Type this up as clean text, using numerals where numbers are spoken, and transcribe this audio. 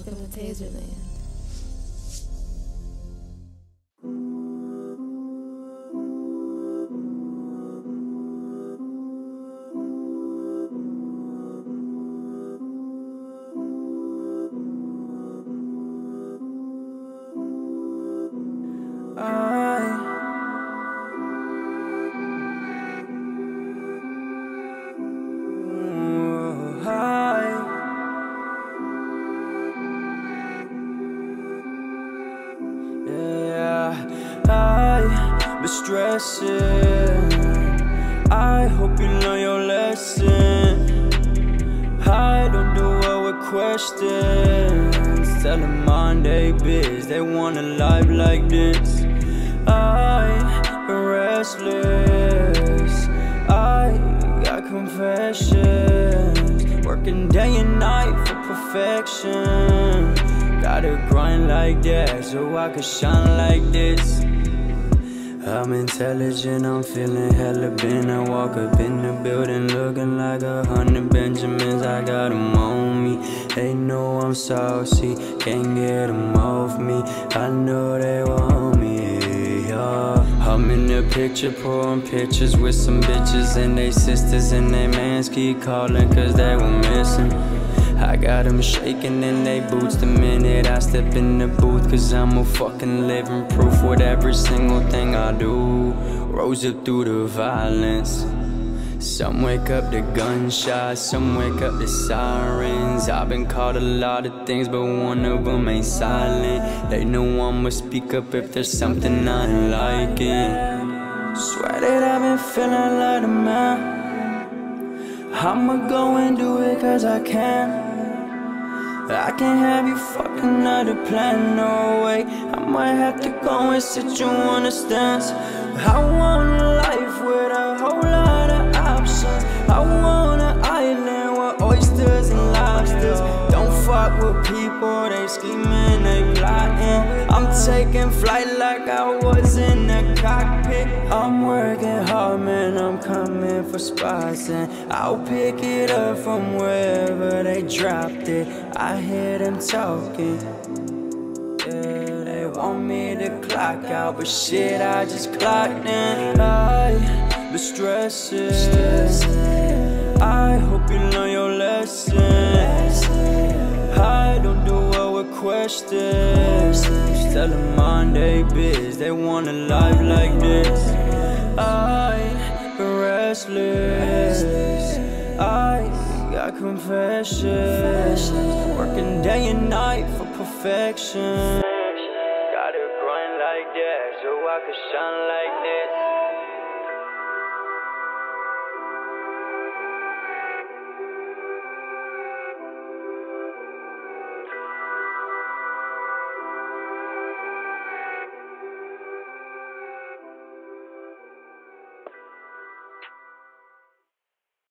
Welcome to Taserland. I've been stressing. I hope you learn your lesson. I don't do well with questions. Tell them Monday biz, they want a life like this. I've been restless. I got confessions. Working day and night for perfection. Gotta grind like that so I could shine like this. I'm intelligent, I'm feeling hella bent. I walk up in the building looking like 100 Benjamins. I got them on me, they know I'm saucy. Can't get them off me, I know they want me, yeah. I'm in the picture, pouring pictures with some bitches and they sisters, and they mans keep calling cause they were missing. I got them shaking in they boots the minute I step in the booth, cause I'm a fucking living proof with every single thing I do. Rose up through the violence. Some wake up to gunshots, some wake up to sirens. I've been called a lot of things, but one of them ain't silent. They know I'ma speak up if there's something I ain't liking. Swear that I've been feeling like a man. I'ma go and do it cause I can. I can't have you fucking other plan, no way. I might have to go and sit you on a stance. I want a life with a whole lot of options. I want an island with oysters and lobsters. Don't fuck with people, they scheming, they plotting. I'm taking flight like I was in the cockpit. I'm working hard, man, I'm coming for spots, and I'll pick it up from wherever they dropped it. I hear them talking, yeah, they want me to clock out, but shit, I just clocked in. I've been stressing. I hope you learn your lesson. I don't do well with questions. Tell them Monday biz, they want a life like this. I've been restless. I got confessions. Working day and night for perfection. Gotta grind like that so I could shine like this.